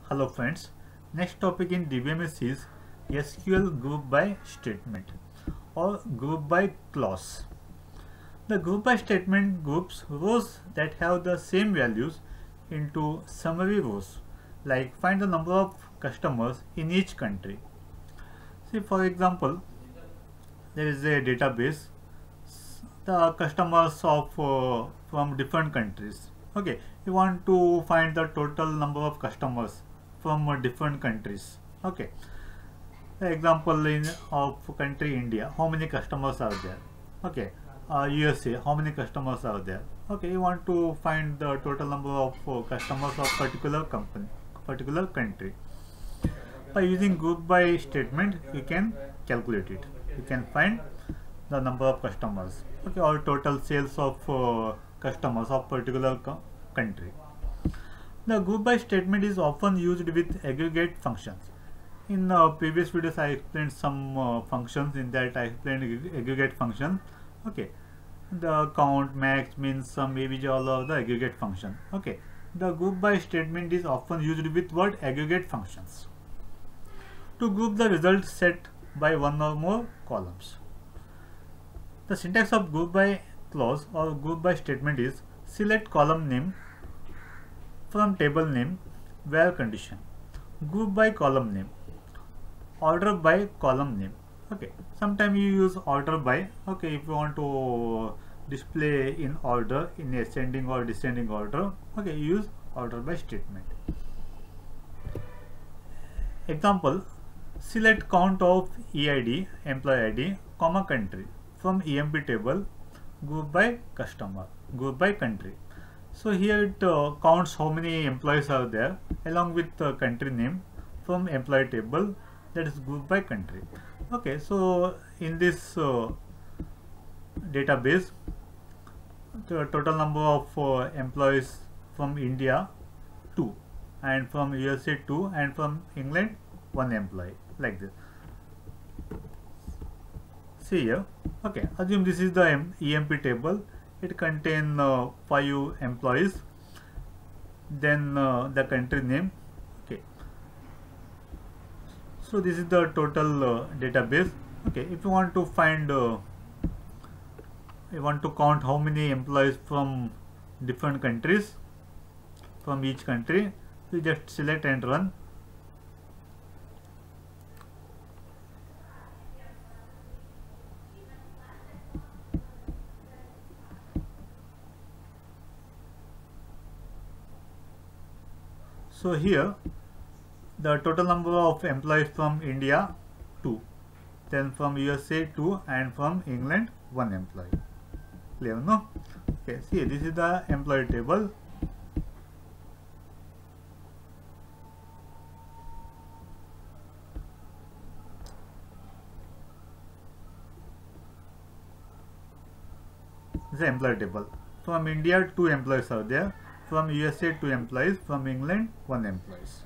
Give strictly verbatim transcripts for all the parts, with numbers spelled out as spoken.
Hello friends, next topic in D B M S is S Q L group by statement or group by clause. The group by statement groups rows that have the same values into summary rows, like find the number of customers in each country. See, for example, there is a database, the customers of uh, from different countries. Okay, you want to find the total number of customers from uh, different countries. Okay, the example in of country India, how many customers are there? Okay, uh, U S A, how many customers are there? Okay, you want to find the total number of uh, customers of particular company, particular country. By using group by statement, you can calculate it. You can find the number of customers, okay, or total sales of uh, customers of particular co country. The group by statement is often used with aggregate functions. In uh, previous videos, I explained some uh, functions. In that, I explained ag aggregate function. Okay, the count, max, min, sum, avg, all of the aggregate function. Okay, the group by statement is often used with what aggregate functions to group the result set by one or more columns. The syntax of group by clause or group by statement is select column name from table name where condition, group by column name, order by column name. Okay, sometimes you use order by. Okay, if you want to display in order, in ascending or descending order, okay, you use order by statement. Example, select count of E I D, employee I D, comma country from E M P table, group by customer, group by country. So here it uh, counts how many employees are there along with the country name from employee table, that is group by country. Okay, so in this uh, database, the total number of uh, employees from India two, and from U S A two, and from England one employee, like this. See here. Okay, assume this is the E M P table. It contains uh, five employees, then uh, the country name. Okay, so this is the total uh, database. Okay, if you want to find uh, you want to count how many employees from different countries, from each country, you just select and run. So here the total number of employees from India two, then from U S A two, and from England one employee. Clear, no? Okay, see, this is the employee table. This is the employee table. From India two employees are there, from U S A two employees, from England one employees.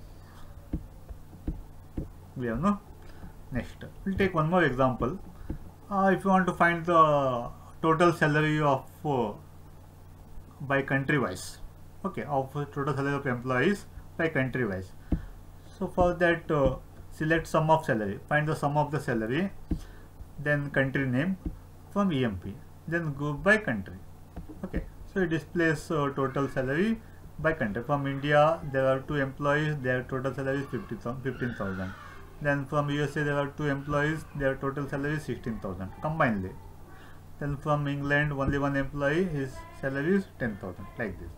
Clear, no? Next, we'll take one more example. Uh, if you want to find the total salary of uh, by country wise, okay, of total salary of employees by country wise. So for that, uh, select sum of salary, find the sum of the salary, then country name from E M P, then group by country. Okay, so it displays uh, total salary by country. From India there are two employees, their total salary is fifteen thousand. Then from U S A there are two employees, their total salary is sixteen thousand combinedly. Then from England only one employee, his salary is ten thousand, like this.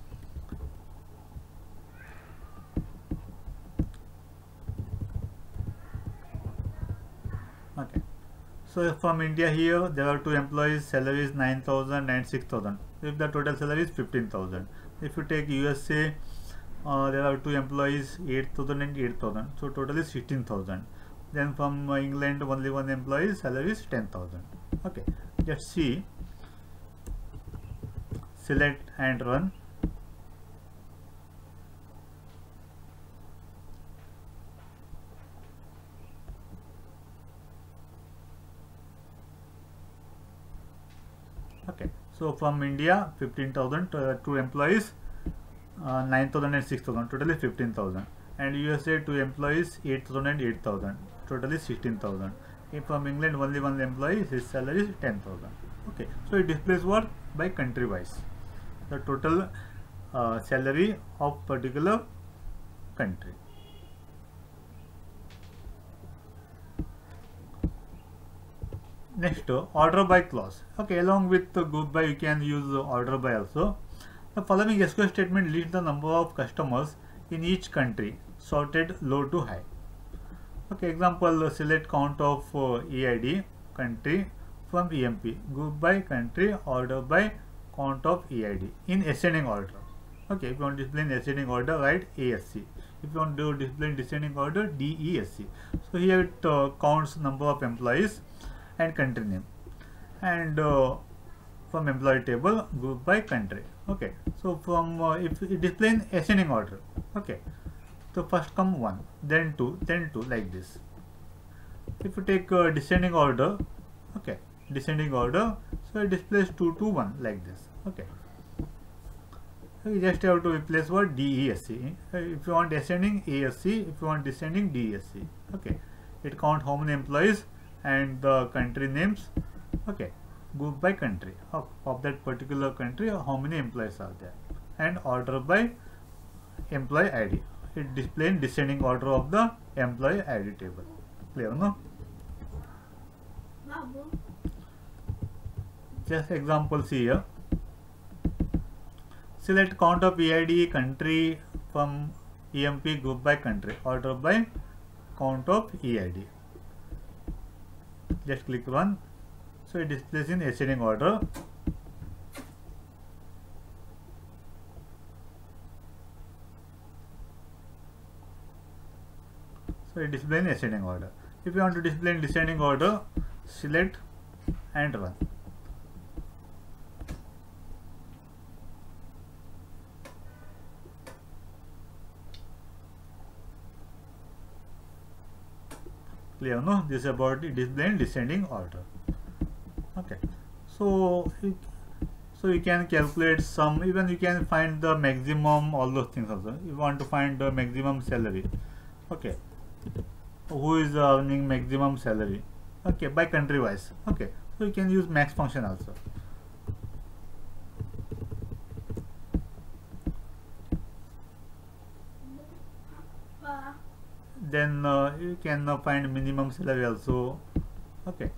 Okay, so from India here there are two employees, salary is nine thousand and six thousand. If the total salary is fifteen thousand. If you take U S A, uh, there are two employees, eight thousand and eight thousand, so total is sixteen thousand. Then from uh, England only one employee, salary is ten thousand. Okay, let's see, select and run. Okay, so from India fifteen thousand, uh, two employees, uh, nine thousand and six thousand, totally fifteen thousand. And U S A two employees, eight thousand and eight thousand, totally sixteen thousand. If from England only one employee, his salary is ten thousand. Okay, so it displays what? By country wise, the total uh, salary of particular country. Next, uh, order by clause. Okay, along with the group by, you can use uh, order by also. The following S Q L statement lists the number of customers in each country, sorted low to high. Okay, example, uh, select count of uh, E I D country from E M P, group by country, order by count of E I D in ascending order. Okay, if you want to display in ascending order, write A S C. If you want to display in descending order, D E S C. So here it uh, counts number of employees and country name, and uh, from employee table, group by country. Okay, so from uh, if it display in ascending order. Okay, so first come one, then two, then two, like this. If you take uh, descending order, okay, descending order, so it displays two to one, like this. Okay, so you just have to replace what? D E S C. If you want ascending, A S C. If you want descending, D E S C. Okay, it count how many employees and the country names. Okay, group by country of, of that particular country, how many employees are there, and order by employee I D. It display in descending order of the employee I D table. Clear, no? Just examples here. Select count of E I D country from E M P, group by country, order by count of E I D. Just click run. So it displays in ascending order. So it displays in ascending order. If you want to display in descending order, select and run. Clear, no? This is about the display in descending order. Okay, so it, so you can calculate some, even you can find the maximum, all those things also. You want to find the maximum salary. Okay, who is earning maximum salary? Okay, by country wise. Okay, so you can use max function also. Then uh, you can uh, find minimum salary also. Okay,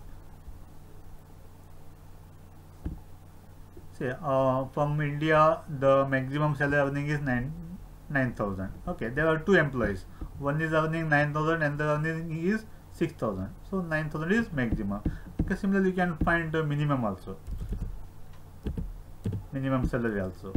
say uh, from India the maximum salary earning is nine nine thousand. Okay, there are two employees. One is earning nine thousand and the earning is six thousand. So nine thousand is maximum. Okay, similarly you can find the minimum also. Minimum salary also.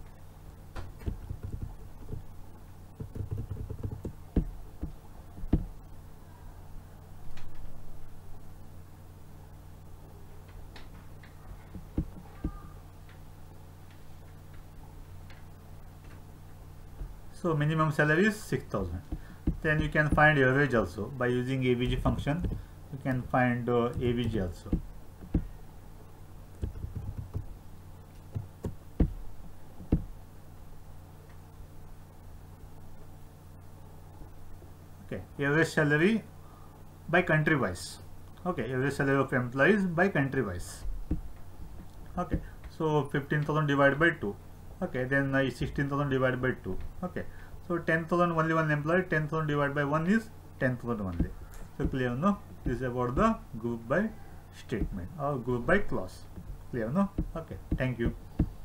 So minimum salary is six thousand. Then you can find average also by using A V G function. You can find uh, A V G also. Okay, average salary by country wise. Okay, average salary of employees by country wise. Okay, so fifteen thousand divided by two. Okay, then uh, sixteen thousand divided by two. Okay, so ten thousand only one employee, ten thousand divided by one is ten thousand only. So clear, no? This is about the group by statement or group by clause. Clear, no? Okay, thank you.